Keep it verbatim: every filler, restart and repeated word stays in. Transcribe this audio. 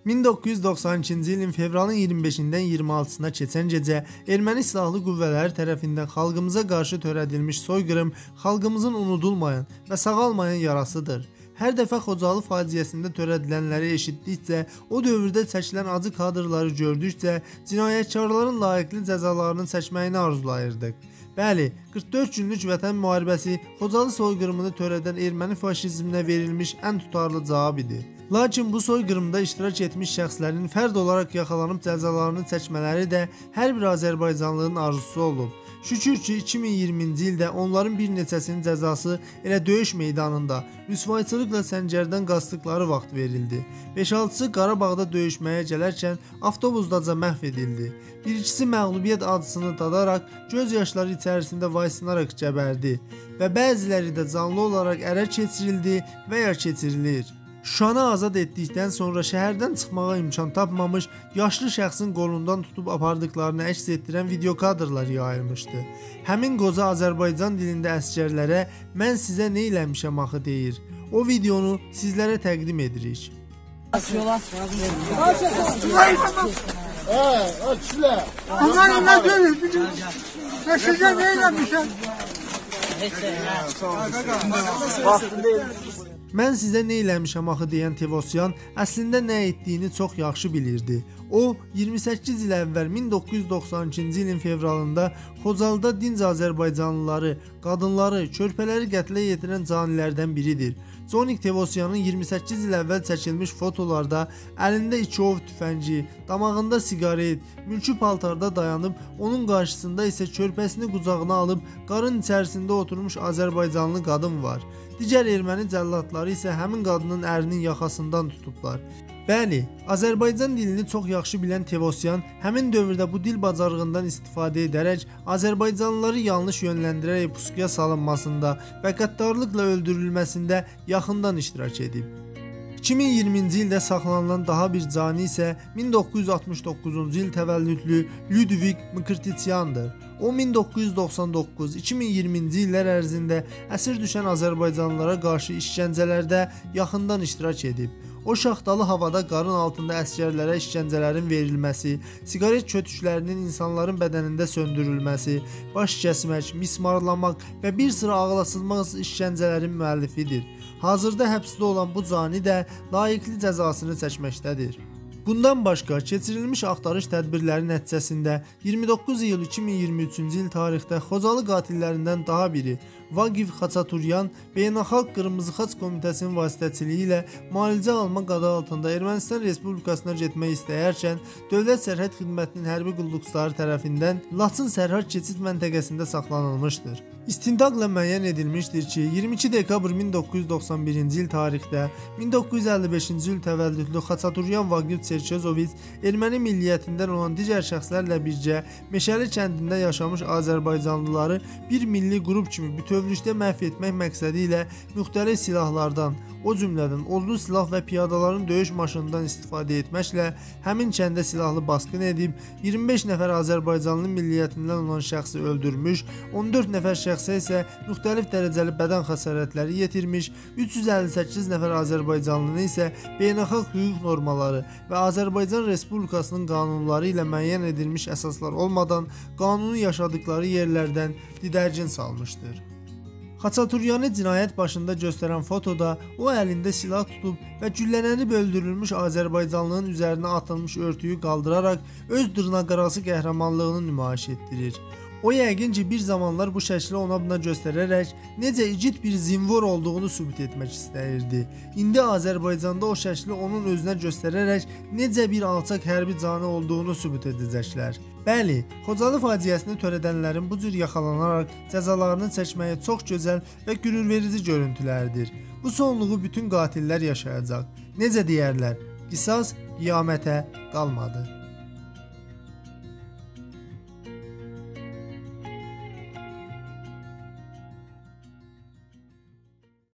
min doqquz yüz doxsan ikinci ilin fevralın iyirmi beşindən iyirmi altısına keçən gecə erməni silahlı qüvvələri tərəfindən xalqımıza qarşı törədilmiş soyqırım xalqımızın unudulmayan və sağalmayan yarasıdır. Hər dəfə Xocalı faciəsində törədilənləri eşitdikcə, o dövrdə çəkilən acı kadrları gördükcə cinayətkarların layiqli cəzalarını çəkməyini arzulayırdıq. Bəli, qırx dörd günlük vətən müharibəsi Xocalı soyqırımını törədən erməni faşizminə verilmiş ən tutarlı cavab idi. Lakin bu soyqırımda iştirak etmiş şəxslərin fərd olaraq yaxalanıb cəzalarını çəkmələri də hər bir Azərbaycanlının arzusu olub. Şükür ki, iki min iyirminci ildə onların bir neçəsinin cəzası elə döyüş meydanında rüsvayçılıqla səngərdən qaçdıqları vaxt verildi. beş altısı Qarabağda döyüşməyə gələrkən avtobusdaca məhv edildi. Bir ikisi məğlubiyyət acısını dadaraq göz yaşları içərisində vaysinaraq gəbərdi və bəziləri də canlı olaraq ərə keçirildi və ya keçirilir. Şuşanı azad etdikdən sonra şəhərdən çıxmağa imkan tapmamış, yaşlı şəxsin qolundan tutub apardıqlarını əks etdirən video kadrlar yayılmışdı. Həmin qoca Azərbaycan dilində əsgərlərə "Mən sizə nə eləmişəm axı" deyir. O videonu sizlərə təqdim edirik. Bunlar ne görür? Ben size ne eləmişəm? Mən sizə nə eləmişəm axı deyən Tivosyan əslində nə etdiyini çox yaxşı bilirdi. O, iyirmi səkkiz il əvvəl min doqquz yüz doxsan ikinci ilin fevralında Xocalıda dinc Azərbaycanlıları, qadınları, körpələri qətlə yetirən canilərdən biridir. Conik Tivosyanın iyirmi səkkiz il əvvəl çəkilmiş fotolarda əlində iki ov tüfəngi, damağında siqaret, mülki paltarda dayanıb, onun qarşısında isə körpəsini qucağına alıb qarın içərisində oturmuş Azərbaycanlı qadın var. Digər erməni cəlladları isə həmin qadının ərinin yaxasından tutublar. Bəli, Azərbaycan dilini çox yaxşı bilən Tivosyan həmin dövrdə bu dil bacarığından istifadə edərək Azərbaycanlıları yanlış yönləndirərək pusuya salınmasında və qəddarlıqla öldürülməsində yaxından iştirak edib. iki min iyirminci ildə saxlanılan daha bir cani isə min doqquz yüz altmış doqquzuncu il təvəllüdlü Lyudvik Mkrtitsyandır. O min doqquz yüz doxsan doqquz iki min iyirminci illər ərzində əsir düşən Azərbaycanlılara qarşı işgəncələrdə yaxından iştirak edib. O şaxtalı havada qarın altında əsgərlərə işgəncələrin verilməsi, siqaret kötüklərinin insanların bədənində söndürülməsi, baş kəsmək, mismarlamaq və bir sıra ağlasılmaz işgəncələrin müəllifidir. Hazırda həbsdə olan bu cani də layiqli cəzasını çəkməkdədir. Bundan başqa keçirilmiş axtarış tədbirləri nəticəsində iyirmi doqquz iyul iki min iyirmi üçüncü il tarixdə Xocalı qatillərindən daha biri Vaqif Xaçaturyan Beynəlxalq Qırmızı Xaç Komitəsinin vasitəçiliyi ilə müalicə alma qadı altında Ermənistan Respublikasına getmək istəyərkən Dövlət Sərhəd Xidmətinin hərbi qulluqçuları tərəfindən Laçın sərhəd keçid məntəqəsində saxlanılmışdır. İstintaqla müəyyən edilmişdir ki, iyirmi iki dekabr min doqquz yüz doxsan birinci il tarixdə min doqquz yüz əlli beşinci il təvəllüdlü Xaçaturyan Vaqif Çerkezoviç erməni milliyyətindən olan digər şəxslərlə birgə Meşəli kəndində yaşamış Azərbaycanlıları bir milli qrup kimi bütövlükdə məhv etmək məqsədi ilə müxtəlif silahlardan, o cümlədən odlu silah və piyadaların döyüş maşınından istifadə etməklə həmin kəndə silahlı basqın edib, iyirmi beş nəfər Azərbaycanlı milliyyətindən olan şəxsi öldürmüş, on dörd nəfər şəxsə isə müxtəlif dərəcəli bədən xəsarətləri yetirmiş, üç yüz əlli səkkiz nəfər Azərbaycanlını isə beynəlxalq hüquq normaları və Azərbaycan Respublikasının qanunları ilə müəyyən edilmiş əsaslar olmadan qanunu yaşadıkları yerlərdən didərgin salmışdır. Xaçaturyanı cinayət başında göstərən fotoda o əlində silah tutub və güllələnib öldürülmüş Azərbaycanlının üzərinə atılmış örtüyü qaldıraraq öz dırnaqarası qəhrəmanlığını nümayiş etdirir. O yəqin ki, bir zamanlar bu şəkli ona buna göstərərək necə igid bir zinvor olduğunu sübut etmək istəyirdi. İndi Azərbaycanda o şəkli onun özünə göstərərək necə bir alçaq hərbi canı olduğunu sübut edəcəklər. Bəli, Xocalı faciəsini törədənlərin bu cür yaxalanaraq cəzalarını çəkməyi çox gözəl və qürurverici görüntülərdir. Bu sonluğu bütün qatillər yaşayacaq. Necə deyərlər, qisas qiyamətə qalmadı.